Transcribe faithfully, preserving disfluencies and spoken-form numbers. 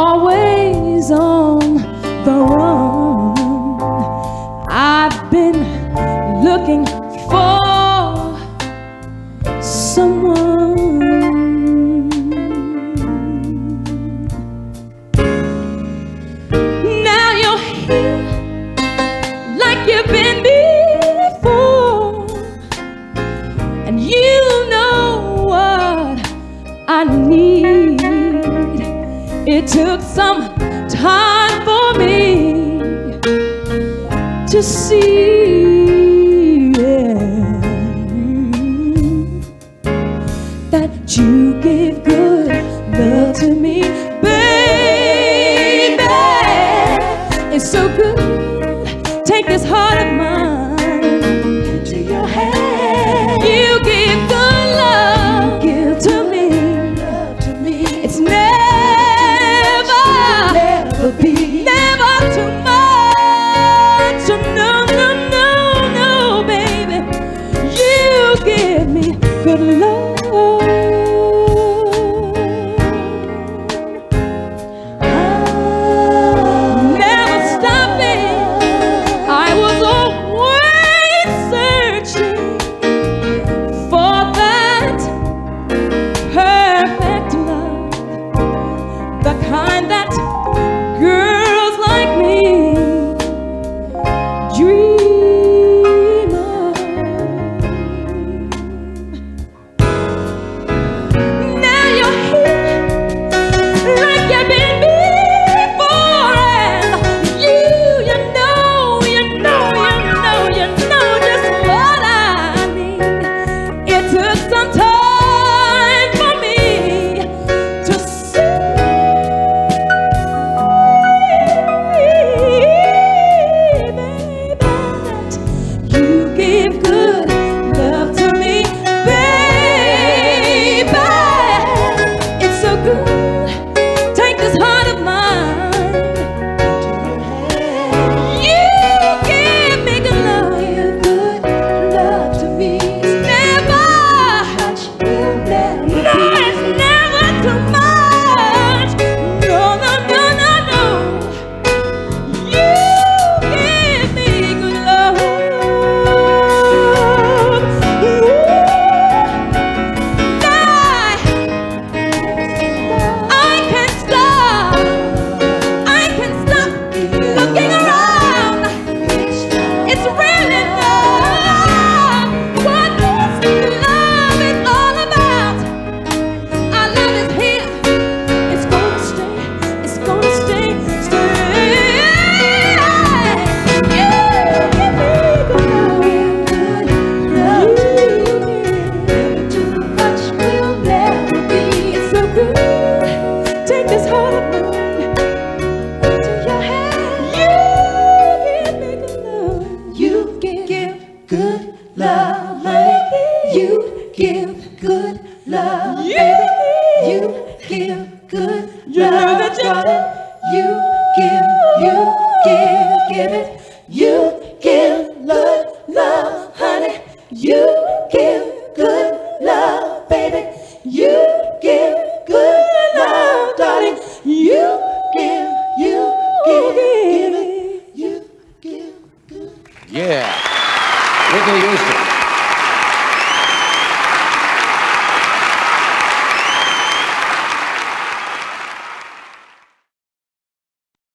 always on the run. I've been looking for someone. Now you're here like you've been before, and you know what I need. It took some time for me to see, yeah, that you give good love to me, baby. It's so good. Take this heart of mine into your hand. You give good love, give to me, love to me. It's never, never be, never too much. No, no, no, no, baby. You give me good love. Kind that girls like me dream of. Now you're here like you've been before, and you, you know, you know, you know, you know just what I need. It took some time for me to see love, honey. You give good love, baby. You give good love, darling. You give, you give, give it. You give love, love, honey. You give good love, baby. You give good love, darling. You give, you give, give it. You give good. Yeah. Whitney Houston.